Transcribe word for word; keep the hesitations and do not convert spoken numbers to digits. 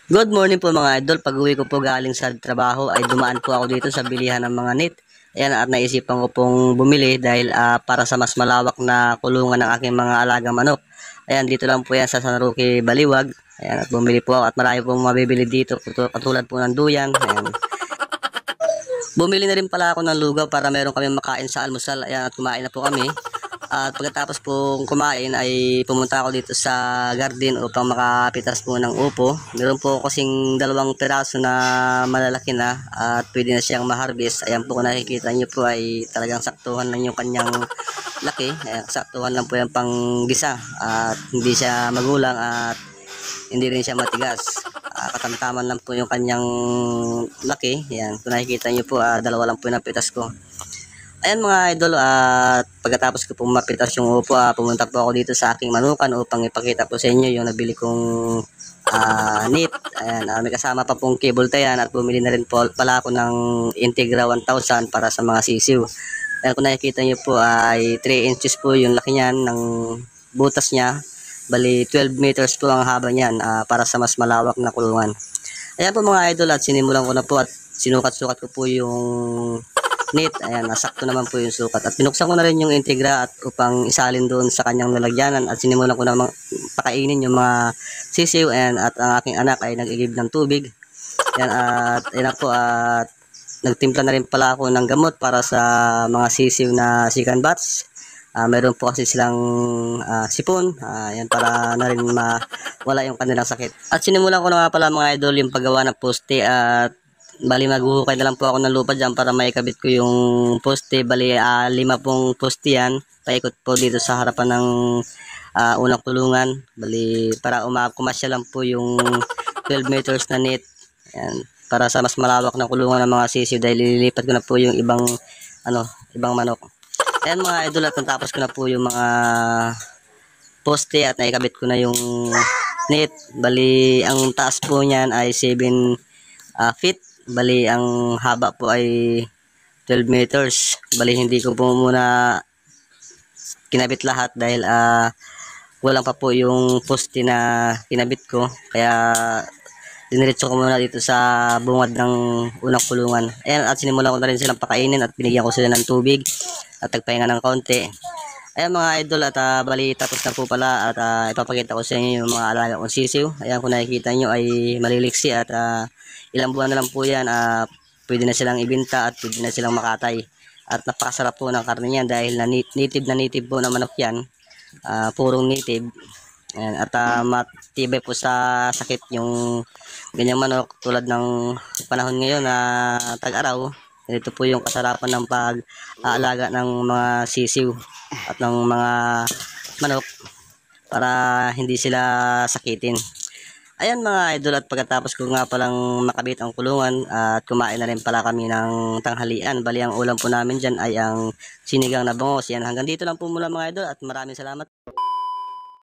Good morning po mga idol. Pag-uwi ko po galing sa trabaho ay dumaan po ako dito sa bilihan ng mga net. Ayan, at naisipan ko pong bumili dahil ah, para sa mas malawak na kulungan ng aking mga alagang manok. Ayan, dito lang po yan sa San Roque, Baliwag. Ayan, at bumili po ako at marami pong mabibili dito katulad po ng duyan. Ayan. Bumili na rin pala ako ng lugaw para meron kami makain sa almusal. Ayan, at kumain na po kami. At pagkatapos pong kumain ay pumunta ako dito sa garden upang makapitas po ng upo. Meron po kasing dalawang piraso na malalaki na at pwede na siyang ma-harvest. Ayan po, kung nakikita nyo po ay talagang saktuhan lang yung kanyang laki. Ayan, saktuhan lang po yung panggisa at hindi siya magulang at hindi rin siya matigas. Uh, katamtaman lang po yung kanyang laki. Ayan, kung nakikita nyo po, uh, dalawa lang po yung napitas ko. Ayan mga idol, at uh, pagkatapos ko po mapitas yung upo, uh, pumunta po ako dito sa aking manukan upang ipakita po sa inyo yung nabili kong uh, net. Ayan, uh, may kasama pa pong cable tayan at bumili na rin po pala ako ng Integra one thousand para sa mga sisiw. Ayan, kung nakikita nyo po uh, ay three inches po yung laki niyan ng butas niya. Bali twelve meters po ang haba niyan uh, para sa mas malawak na kulungan. Ayan po mga idol, at sinimulan ko na po at sinukat-sukat ko po yung net. Ayan, nasakto naman po yung sukat. At pinuksan ko na rin yung Integra at upang isalin doon sa kanyang lalagyanan at sinimulan ko na pakainin yung mga sisiw. Ayan, at ang aking anak ay nag-igib ng tubig. Ayan, at ayan po, at nagtimpla na rin pala ako ng gamot para sa mga sisiw na chicken bats. Uh, meron po kasi silang uh, sipon. Uh, ayan, para na rin mawala yung kanilang sakit. At sinimulan ko na nga pala mga idol yung paggawa ng poste at bali maghuhukay na lang po ako ng lupa dyan para maikabit ko yung poste. Bali uh, lima pong poste yan, paikot po dito sa harapan ng uh, unang kulungan. Bali para umakumasya lang po yung twelve meters na net. Ayan, para sa mas malawak na kulungan ng mga sisiw dahil lilipat ko na po yung ibang ano, ibang manok. Ayan mga idol, at natapos ko na po yung mga poste at naikabit ko na yung net. Bali ang taas po niyan ay seven uh, feet. Bali ang haba po ay twelve meters. Bali hindi ko po muna kinabit lahat dahil uh, walang pa po yung poste na kinabit ko, kaya diniretso ko muna dito sa bungad ng unang kulungan. Ayan, at sinimulan ko na rin silang pakainin at binigyan ko sila ng tubig at nagpahinga ng kaunti. Ayan mga idol, at uh, bali tapos na po pala at uh, ipapakita ko sa inyo yung mga alaga kong sisiw. Ayan, kung nakikita nyo ay maliliksi at uh, ilang buwan na lang po yan, uh, pwede na silang ibinta at pwede na silang makatay. At napakasarap po ng karne niyan dahil na native na native po na manok yan, uh, purong native. Ayan, at uh, matibay po sa sakit yung ganyang manok tulad ng panahon ngayon na tag-araw. Ito po yung kasarapan ng pag-aalaga ng mga sisiw at ng mga manok para hindi sila sakitin. Ayan mga idol, at pagkatapos ko nga palang makabit ang kulungan at kumain na rin pala kami ng tanghalian. Bali ang ulam po namin dyan ay ang sinigang na bangos. Yan, hanggang dito lang po muna mga idol at maraming salamat.